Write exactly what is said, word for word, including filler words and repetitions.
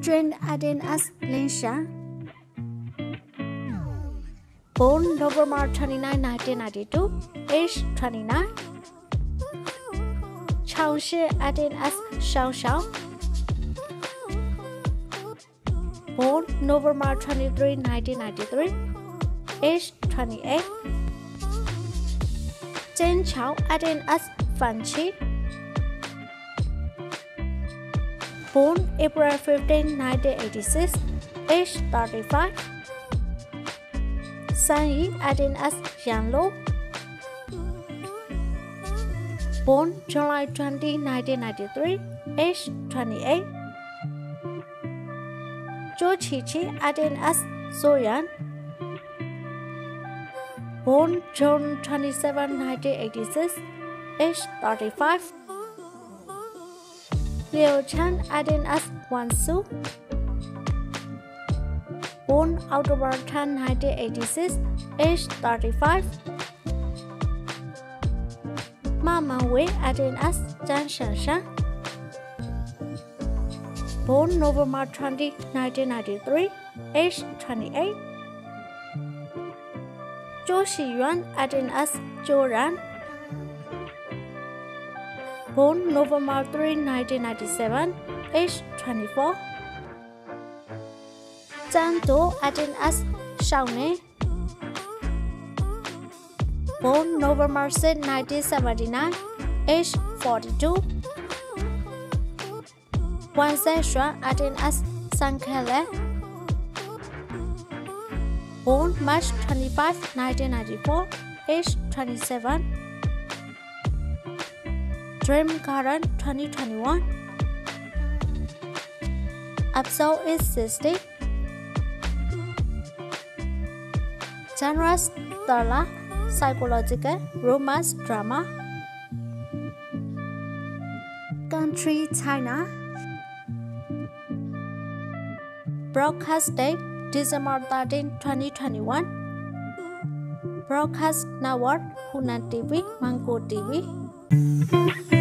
Trained Aden as Linsha. Born November twenty-ninth, nineteen ninety-two, age twenty-nine. Chao Shi Aden as Xiao Xiao. Born November twenty-third, nineteen ninety-three, age twenty-eight. Chen Chao Aden as Fan Chi. Born April fifteenth, nineteen eighty-six, age thirty-five. San Yi Aden as Yan Lo. Born July twentieth, nineteen ninety-three, age twenty-eight. Zhou Qiqi Aden as Soyan. Born June twenty-seventh, nineteen eighty-six, age thirty-five. Liu Chan Aden as Wan Su. Born October tenth, nineteen eighty-six, age thirty-five. Ma Mengwei Aden as Zhang Shanshan. Born November twentieth, nineteen ninety-three, age twenty-eight. Zhou Xiyuan Aden as Zhou Ran. Born November third, nineteen ninety-seven, age twenty-four. Zhang Dou Aden as Shao Ne. Born November sixth, nineteen seventy-nine, age forty-two. Wang Zexuan Aden as San Kele. Born March twenty-fifth, nineteen ninety-four, age twenty-seven. Dream Garden twenty twenty-one. Episode is sixty. Genres thriller, psychological, romance, drama. Country China. Broadcast date December thirteenth, twenty twenty-one. Broadcast network Hunan T V, Mango T V.